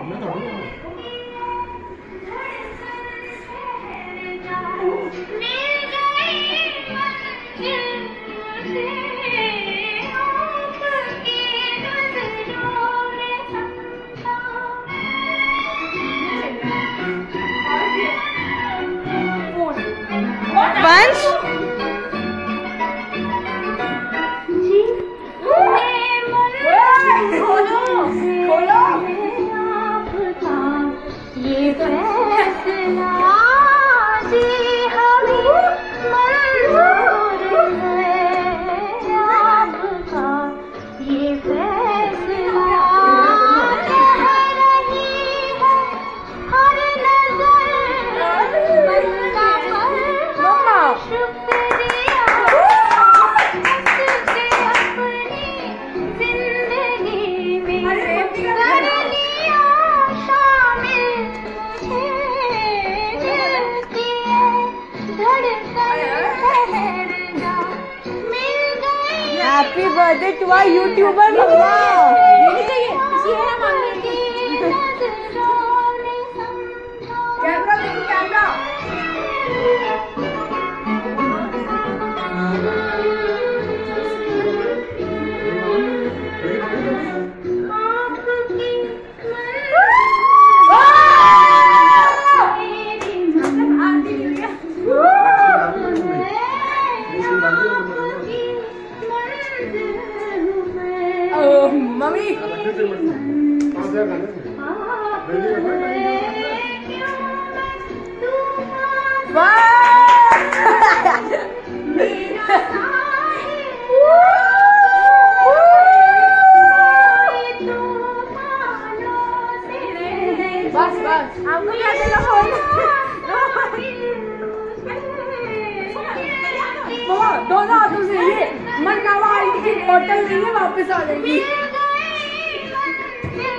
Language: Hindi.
Bunch? ये फैसला जी हमें मंजूर है आपका, ये फैसला कह रही है हर नजर बंदा पर शुक्रिया उसके अपनी जिंदगी में कर लिया शामिल। Happy birthday to our YouTuber मम्मा। ये नहीं चाहिए, किसी है ना मांगने की। कैमरा देखो, कैमरा। मम्मी बस बस आपको दोनों हाथों से ये मनकावा की बोतल नहीं है, वापस आ जाएगी।